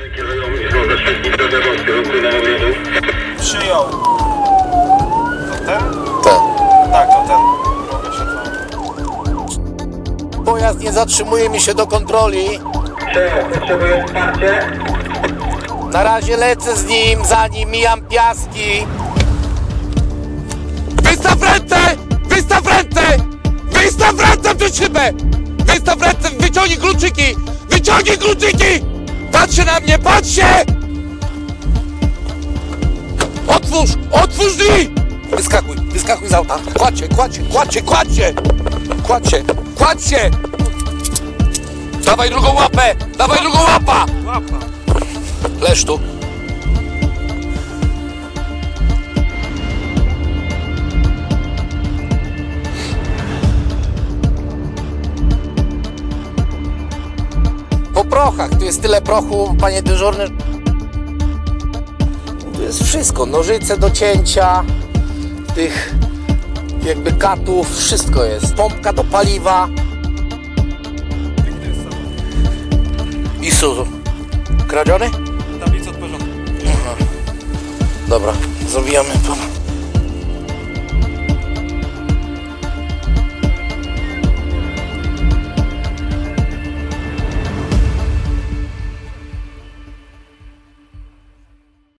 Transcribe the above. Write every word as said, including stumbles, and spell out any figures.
Przyjął. To ten? Tak. Tak, to ten. Drogę świetlną. Pojazd nie zatrzymuje mi się do kontroli. Potrzebuję wsparcie. Na razie lecę z nim, zanim mijam piaski. Wystaw ręce! Wystaw ręce! Wystaw ręce przed szybę! Wystaw ręce! Wyciągnij kluczyki! Wyciągnij kluczyki! Patrzcie na mnie! Patrzcie! Otwórz! Otwórz drzwi! Wyskakuj! Wyskakuj z auta! Kładź się! Kładź się! Kładź się! Kładź się! Kładź się! Kładź się! Dawaj drugą łapę! Dawaj drugą łapa! Łapa. Leż tu. Po prochach, tu jest tyle prochu, panie dyżurny. Tu jest wszystko, nożyce do cięcia, tych jakby katów, wszystko jest. Pompka do paliwa. Jaki to jest samochód? Isuzu. Kradziony? Tablica od porządku. Dobra, zabijamy pana.